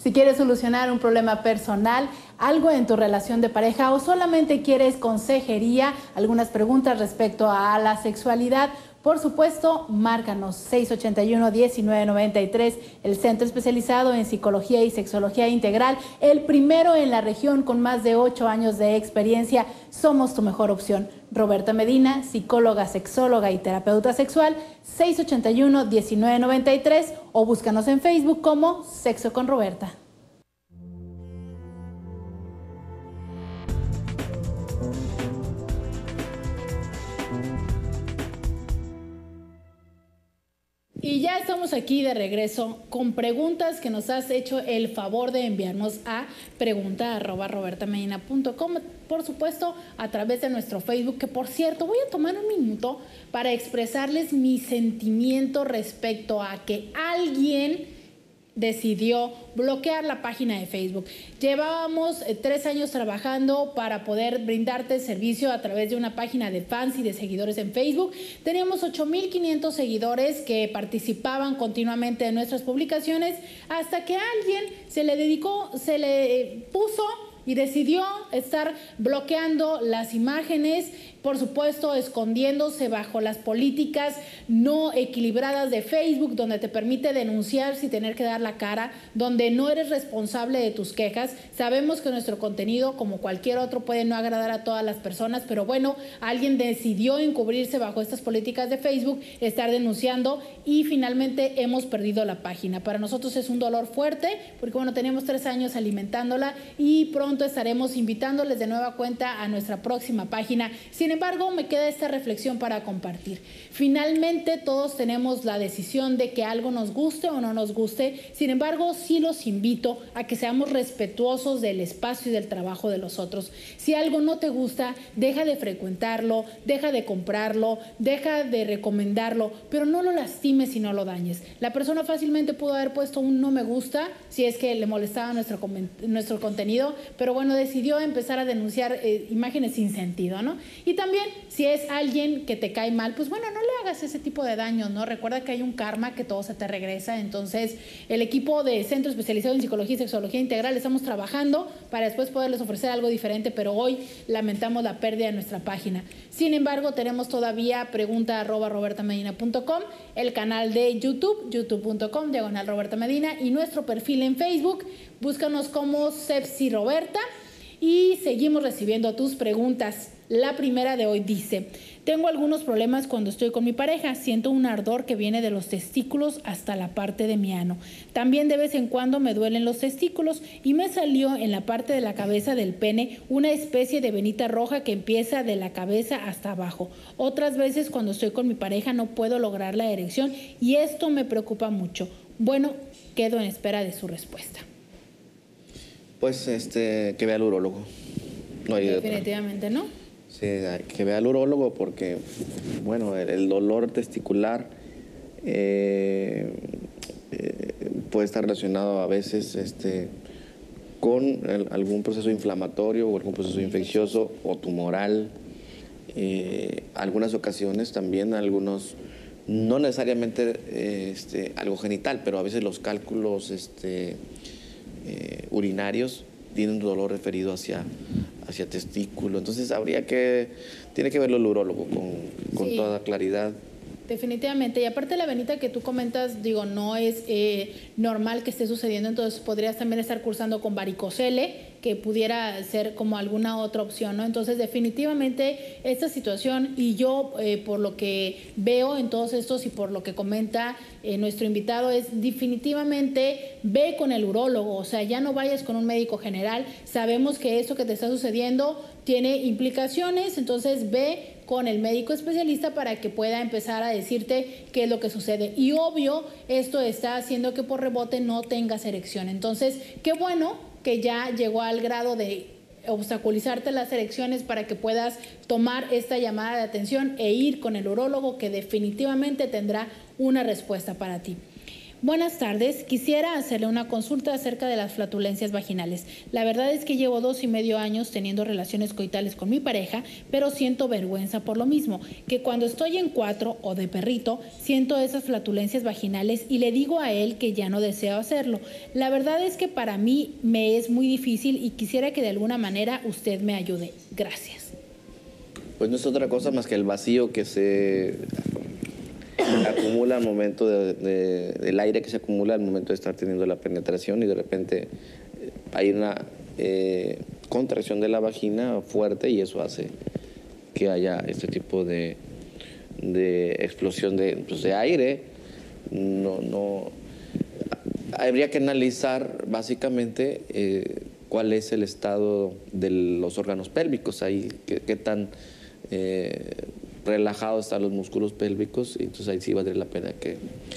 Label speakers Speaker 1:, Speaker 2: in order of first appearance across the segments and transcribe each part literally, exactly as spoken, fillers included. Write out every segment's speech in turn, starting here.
Speaker 1: Si quieres solucionar un problema personal, algo en tu relación de pareja o solamente quieres consejería, algunas preguntas respecto a la sexualidad, por supuesto, márcanos seis ochenta y uno, diecinueve noventa y tres, el centro especializado en psicología y sexología integral, el primero en la región con más de ocho años de experiencia. Somos tu mejor opción. Roberta Medina, psicóloga, sexóloga y terapeuta sexual, seis ochenta y uno, diecinueve noventa y tres, o búscanos en Facebook como Sexo con Roberta. Y ya estamos aquí de regreso con preguntas que nos has hecho el favor de enviarnos a pregunta arroba robertamedina punto com, por supuesto a través de nuestro Facebook, que por cierto voy a tomar un minuto para expresarles mi sentimiento respecto a que alguien decidió bloquear la página de Facebook. Llevábamos eh, tres años trabajando para poder brindarte servicio a través de una página de fans y de seguidores en Facebook. Teníamos ocho mil quinientos seguidores que participaban continuamente en nuestras publicaciones, hasta que a alguien se le dedicó, se le eh, puso y decidió estar bloqueando las imágenes, por supuesto escondiéndose bajo las políticas no equilibradas de Facebook, donde te permite denunciar sin tener que dar la cara, donde no eres responsable de tus quejas. Sabemos que nuestro contenido, como cualquier otro, puede no agradar a todas las personas, pero bueno, alguien decidió encubrirse bajo estas políticas de Facebook, estar denunciando, y finalmente hemos perdido la página. Para nosotros es un dolor fuerte, porque bueno, tenemos tres años alimentándola y pronto estaremos invitándoles de nueva cuenta a nuestra próxima página. Sin embargo, me queda esta reflexión para compartir. Finalmente, todos tenemos la decisión de que algo nos guste o no nos guste. Sin embargo, sí los invito a que seamos respetuosos del espacio y del trabajo de los otros. Si algo no te gusta, deja de frecuentarlo, deja de comprarlo, deja de recomendarlo, pero no lo lastimes y no lo dañes. La persona fácilmente pudo haber puesto un no me gusta si es que le molestaba nuestro, nuestro contenido, pero bueno, decidió empezar a denunciar eh, imágenes sin sentido, ¿no? Y también, si es alguien que te cae mal, pues bueno, no le hagas ese tipo de daños, ¿no? Recuerda que hay un karma, que todo se te regresa. Entonces, el equipo de Centro Especializado en Psicología y Sexología Integral estamos trabajando para después poderles ofrecer algo diferente, pero hoy lamentamos la pérdida de nuestra página. Sin embargo, tenemos todavía pregunta arroba robertamedina punto com, el canal de YouTube, youtube punto com, diagonal Roberta Medina, y nuestro perfil en Facebook. Búscanos como Sepsi Roberta y seguimos recibiendo tus preguntas. La primera de hoy dice: tengo algunos problemas cuando estoy con mi pareja. Siento un ardor que viene de los testículos hasta la parte de mi ano. También de vez en cuando me duelen los testículos y me salió en la parte de la cabeza del pene una especie de venita roja que empieza de la cabeza hasta abajo. Otras veces cuando estoy con mi pareja no puedo lograr la erección y esto me preocupa mucho. Bueno, quedo en espera de su respuesta.
Speaker 2: Pues este, que vea al urólogo. No hay
Speaker 1: Definitivamente, ¿no?
Speaker 2: Sí, que vea al urólogo porque, bueno, el, el dolor testicular eh, eh, puede estar relacionado a veces este, con el, algún proceso inflamatorio o algún proceso infeccioso o tumoral. Eh, algunas ocasiones también algunos, no necesariamente eh, este, algo genital, pero a veces los cálculos este, eh, urinarios tienen un dolor referido hacia, hacia testículo. Entonces habría que, tiene que verlo el urólogo con, con sí, toda claridad.
Speaker 1: Definitivamente. Y aparte la venita que tú comentas, digo, no es eh, normal que esté sucediendo, entonces podrías también estar cursando con varicocele, que pudiera ser como alguna otra opción, ¿no? Entonces definitivamente esta situación, y yo eh, por lo que veo en todos estos y por lo que comenta eh, nuestro invitado, es definitivamente ve con el urólogo. O sea, ya no vayas con un médico general. Sabemos que esto que te está sucediendo tiene implicaciones, entonces ve con el médico especialista para que pueda empezar a decirte qué es lo que sucede. Y obvio, esto está haciendo que por rebote no tengas erección. Entonces, qué bueno que ya llegó al grado de obstaculizarte las erecciones para que puedas tomar esta llamada de atención e ir con el urólogo, que definitivamente tendrá una respuesta para ti. Buenas tardes, quisiera hacerle una consulta acerca de las flatulencias vaginales. La verdad es que llevo dos y medio años teniendo relaciones coitales con mi pareja, pero siento vergüenza por lo mismo, que cuando estoy en cuatro o de perrito, siento esas flatulencias vaginales y le digo a él que ya no deseo hacerlo. La verdad es que para mí me es muy difícil y quisiera que de alguna manera usted me ayude. Gracias.
Speaker 2: Pues no es otra cosa más que el vacío que se acumula al momento de, de, del aire que se acumula al momento de estar teniendo la penetración, y de repente hay una eh, contracción de la vagina fuerte y eso hace que haya este tipo de, de explosión de, pues, de aire. No, no, habría que analizar básicamente eh, cuál es el estado de los órganos pélvicos, ahí qué, qué tan eh, relajados están los músculos pélvicos, y entonces ahí sí valdría la pena que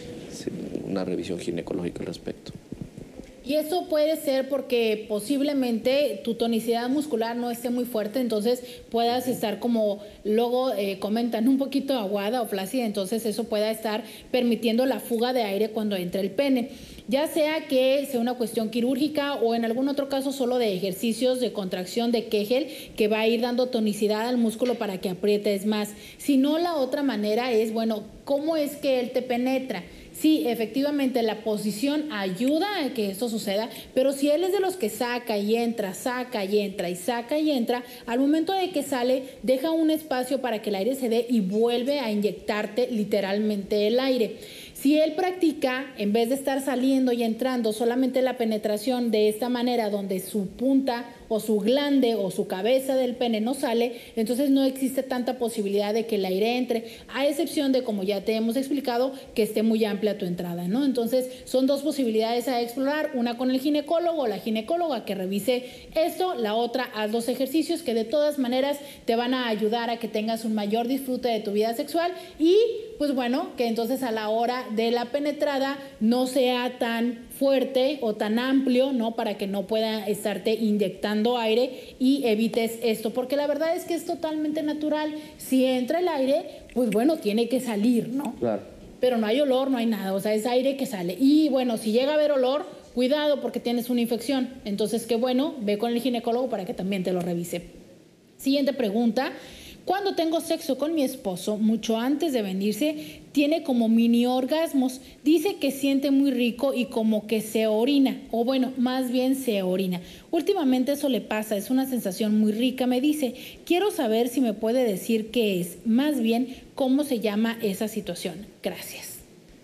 Speaker 2: una revisión ginecológica al respecto.
Speaker 1: Y esto puede ser porque posiblemente tu tonicidad muscular no esté muy fuerte, entonces puedas estar como luego eh, comentan un poquito aguada o flácida, entonces eso pueda estar permitiendo la fuga de aire cuando entre el pene. Ya sea que sea una cuestión quirúrgica o en algún otro caso solo de ejercicios de contracción de Kegel que va a ir dando tonicidad al músculo para que aprietes más. Si no, la otra manera es, bueno, ¿cómo es que él te penetra? Sí, efectivamente la posición ayuda a que esto suceda, pero si él es de los que saca y entra, saca y entra y saca y entra, al momento de que sale deja un espacio para que el aire se dé y vuelve a inyectarte literalmente el aire. Si él practica, en vez de estar saliendo y entrando, solamente la penetración de esta manera, donde su punta o su glande o su cabeza del pene no sale, entonces no existe tanta posibilidad de que el aire entre, a excepción de, como ya te hemos explicado, que esté muy amplia tu entrada, ¿no? Entonces son dos posibilidades a explorar, una con el ginecólogo o la ginecóloga que revise esto, la otra haz los ejercicios que de todas maneras te van a ayudar a que tengas un mayor disfrute de tu vida sexual y pues bueno, que entonces a la hora de la penetrada no sea tan fuerte o tan amplio, ¿no? Para que no pueda estarte inyectando aire y evites esto, porque la verdad es que es totalmente natural. Si entra el aire, pues bueno, tiene que salir, ¿no?
Speaker 2: Claro.
Speaker 1: Pero no hay olor, no hay nada, o sea, es aire que sale. Y bueno, si llega a haber olor, cuidado porque tienes una infección. Entonces, qué bueno, ve con el ginecólogo para que también te lo revise. Siguiente pregunta. Cuando tengo sexo con mi esposo, mucho antes de venirse, tiene como mini orgasmos. Dice que siente muy rico y como que se orina, o bueno, más bien se orina. Últimamente eso le pasa, es una sensación muy rica, me dice. Quiero saber si me puede decir qué es, más bien cómo se llama esa situación. Gracias.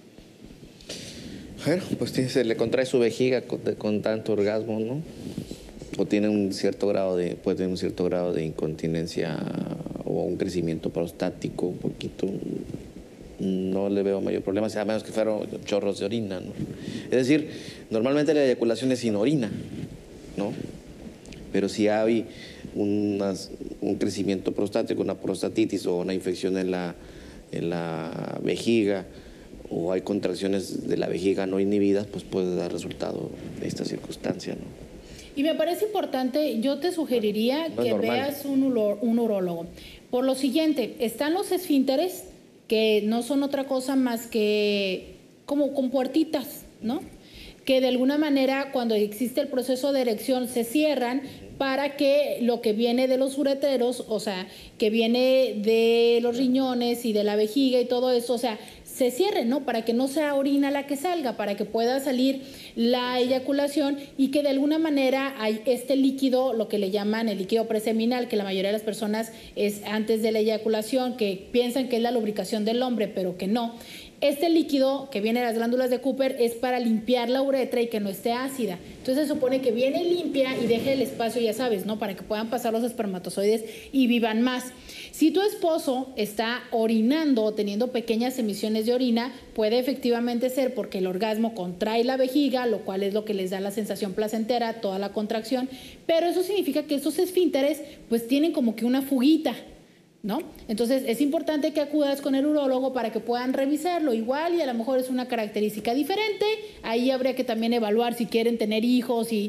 Speaker 2: Bueno, pues se le contrae su vejiga con, con tanto orgasmo, ¿no? O tiene un cierto grado de, puede tener un cierto grado de incontinencia o un crecimiento prostático un poquito. No le veo mayor problema, a menos que fueran chorros de orina, ¿no? Es decir, normalmente la eyaculación es sin orina, ¿no? Pero si hay unas, un crecimiento prostático, una prostatitis o una infección en la, en la vejiga, o hay contracciones de la vejiga no inhibidas, pues puede dar resultado esta circunstancia, ¿no?
Speaker 1: Y me parece importante, yo te sugeriría
Speaker 2: no
Speaker 1: que veas un, uro, un urólogo. Por lo siguiente, están los esfínteres, que no son otra cosa más que como con puertitas, ¿no? Que de alguna manera cuando existe el proceso de erección se cierran para que lo que viene de los ureteros, o sea, que viene de los riñones y de la vejiga y todo eso, o sea, se cierre, ¿no? Para que no sea orina la que salga, para que pueda salir la eyaculación y que de alguna manera hay este líquido, lo que le llaman el líquido preseminal, que la mayoría de las personas es antes de la eyaculación, que piensan que es la lubricación del hombre, pero que no. Este líquido que viene de las glándulas de Cooper es para limpiar la uretra y que no esté ácida. Entonces se supone que viene limpia y deje el espacio, ya sabes, ¿no? Para que puedan pasar los espermatozoides y vivan más. Si tu esposo está orinando o teniendo pequeñas emisiones de orina, puede efectivamente ser porque el orgasmo contrae la vejiga, lo cual es lo que les da la sensación placentera, toda la contracción, pero eso significa que estos esfínteres pues tienen como que una fuguita, ¿no? Entonces es importante que acudas con el urólogo para que puedan revisarlo igual y a lo mejor es una característica diferente. Ahí habría que también evaluar si quieren tener hijos y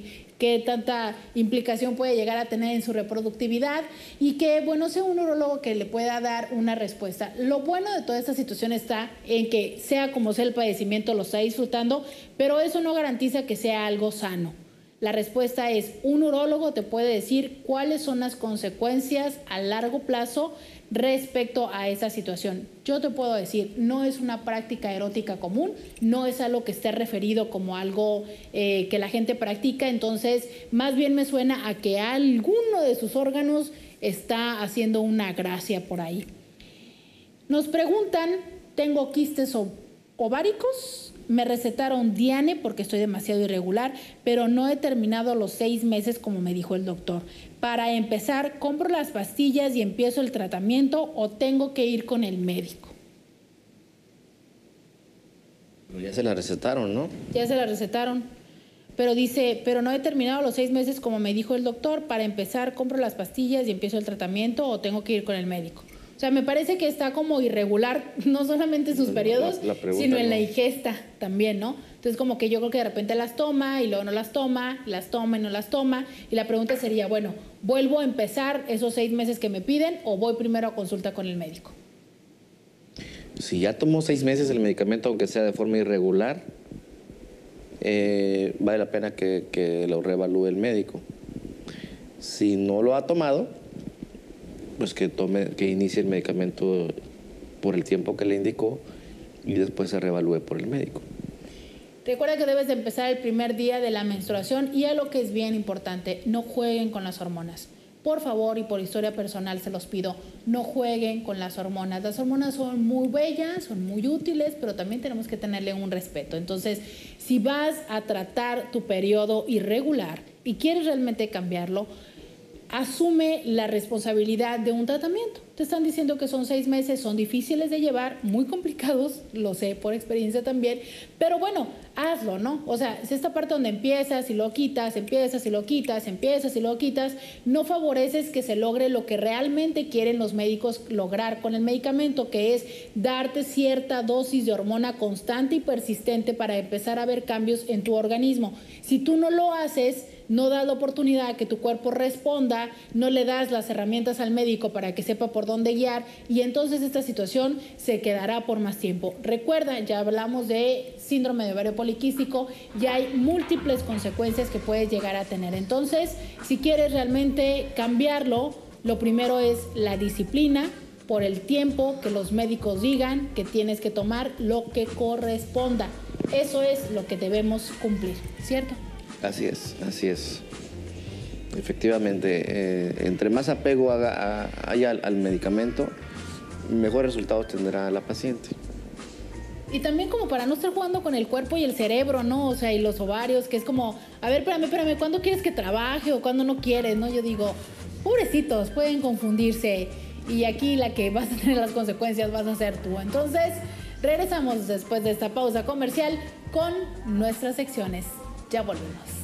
Speaker 1: qué tanta implicación puede llegar a tener en su reproductividad y que, bueno, sea un urólogo que le pueda dar una respuesta. Lo bueno de toda esta situación está en que sea como sea el padecimiento, lo está disfrutando, pero eso no garantiza que sea algo sano. La respuesta es, un urólogo te puede decir cuáles son las consecuencias a largo plazo respecto a esa situación. Yo te puedo decir, no es una práctica erótica común, no es algo que esté referido como algo eh, que la gente practica, entonces más bien me suena a que alguno de sus órganos está haciendo una gracia por ahí. Nos preguntan, ¿tengo quistes ováricos? Me recetaron Diane porque estoy demasiado irregular, pero no he terminado los seis meses como me dijo el doctor. Para empezar, ¿compro las pastillas y empiezo el tratamiento o tengo que ir con el médico?
Speaker 2: Ya se la recetaron, ¿no?
Speaker 1: Ya se la recetaron, pero dice, pero no he terminado los seis meses como me dijo el doctor. Para empezar, ¿compro las pastillas y empiezo el tratamiento o tengo que ir con el médico? O sea, me parece que está como irregular, no solamente en sus periodos, la, la sino en no. la ingesta también, ¿no? Entonces, como que yo creo que de repente las toma y luego no las toma, las toma y no las toma. Y la pregunta sería, bueno, ¿vuelvo a empezar esos seis meses que me piden o voy primero a consulta con el médico?
Speaker 2: Si ya tomó seis meses el medicamento, aunque sea de forma irregular, eh, vale la pena que, que lo reevalúe el médico. Si no lo ha tomado, pues que tome, que inicie el medicamento por el tiempo que le indicó y después se reevalúe por el médico.
Speaker 1: Recuerda que debes de empezar el primer día de la menstruación y a lo que es bien importante, no jueguen con las hormonas. Por favor, y por historia personal se los pido, no jueguen con las hormonas. Las hormonas son muy bellas, son muy útiles, pero también tenemos que tenerle un respeto. Entonces, si vas a tratar tu periodo irregular y quieres realmente cambiarlo, asume la responsabilidad de un tratamiento. Te están diciendo que son seis meses, son difíciles de llevar, muy complicados, lo sé por experiencia también, pero bueno, hazlo, ¿no? O sea, es esta parte donde empiezas y lo quitas, empiezas y lo quitas, empiezas y lo quitas, no favoreces que se logre lo que realmente quieren los médicos lograr con el medicamento, que es darte cierta dosis de hormona constante y persistente para empezar a ver cambios en tu organismo. Si tú no lo haces, no das la oportunidad a que tu cuerpo responda, no le das las herramientas al médico para que sepa por dónde guiar y entonces esta situación se quedará por más tiempo. Recuerda, ya hablamos de síndrome de ovario poliquístico, ya hay múltiples consecuencias que puedes llegar a tener. Entonces, si quieres realmente cambiarlo, lo primero es la disciplina, por el tiempo que los médicos digan que tienes que tomar lo que corresponda. Eso es lo que debemos cumplir, ¿cierto?
Speaker 2: Así es, así es. Efectivamente, eh, entre más apego haga, a, haya al, al medicamento, mejores resultados tendrá la paciente.
Speaker 1: Y también como para no estar jugando con el cuerpo y el cerebro, ¿no? O sea, y los ovarios, que es como, a ver, espérame, espérame, ¿cuándo quieres que trabaje o cuándo no quieres, no? Yo digo, pobrecitos, pueden confundirse y aquí la que vas a tener las consecuencias vas a ser tú. Entonces, regresamos después de esta pausa comercial con nuestras secciones. Ya volvemos.